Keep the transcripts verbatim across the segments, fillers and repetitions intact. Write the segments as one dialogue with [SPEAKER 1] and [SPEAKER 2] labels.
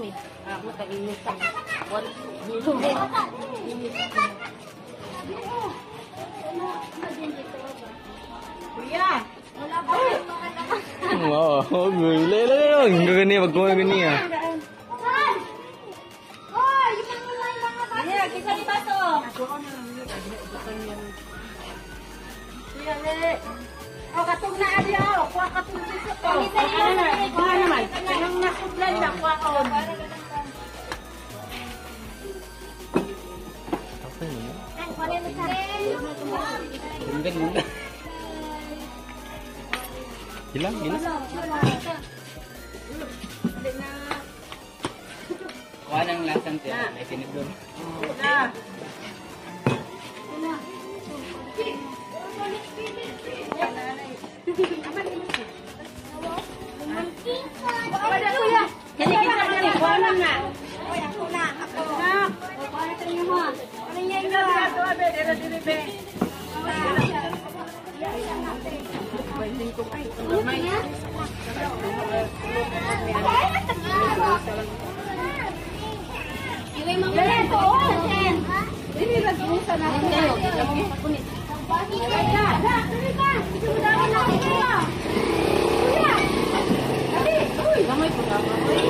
[SPEAKER 1] eh. Ako kainit ka. Wala. Hilong eh. Kuya! Wala ba yung mga naman?
[SPEAKER 2] Oo. Lala lang. Gagani. Wag mo gagani ah.
[SPEAKER 3] Oh, yung mga may mga baso.
[SPEAKER 1] Yeah, kita yung baso. Kuya, le. O, katong na ali o. Kuha katong dito po. Ano na? Kuha naman. Anong nasudlan na? Kuha ko.
[SPEAKER 2] Okay mo.
[SPEAKER 4] Ganda muna.
[SPEAKER 2] Hilang, hilang.
[SPEAKER 4] Kuha ng lasang tiyan. May siniguro.
[SPEAKER 1] Na. Jadi kita kali kuana na.
[SPEAKER 3] Oy, ako na, ako.
[SPEAKER 1] Na.
[SPEAKER 3] Ano ito niyo mo? Ano niya
[SPEAKER 1] Ikaw
[SPEAKER 3] ito?
[SPEAKER 1] na to abe dere dere be.
[SPEAKER 3] Iway mga ito.
[SPEAKER 1] Dili ra gumusa na kayo. Kita mo pakunit.
[SPEAKER 3] Kaya, da, dali ka. Ito mo dami na kayo. Kuya. Dali.
[SPEAKER 1] Uy, gamay po ka.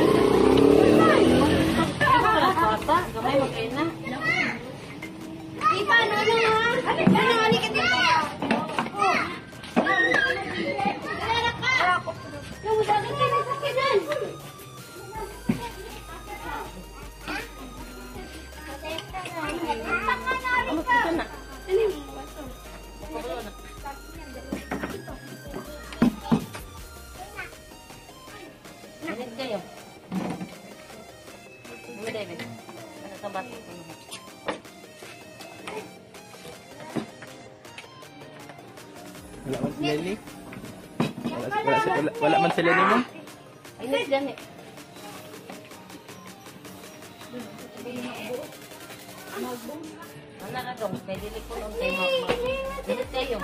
[SPEAKER 1] Bata, gamay magkain na.
[SPEAKER 3] Di pa, ano na ha? Ano, ano ka dito? Oh. Dala ka. Yung dami ka na sa kinan.
[SPEAKER 1] Ano ito na? Init kayo. Hindi, David. Ano sa baso?
[SPEAKER 2] Wala man sila ni. Wala, wala, wala, wala man sila ni mo.
[SPEAKER 1] Init dyan eh. Wala na dong. May dili ko nung tayo mga. Init kayo.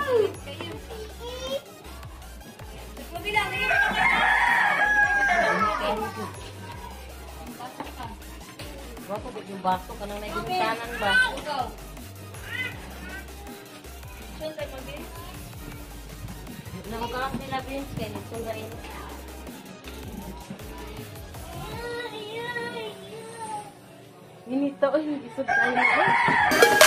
[SPEAKER 1] Baso ko yung baso ka nang nagibitanan ba? Nakakalang sila Vince kaya nagsundain. Minito, hindi sud tayo na.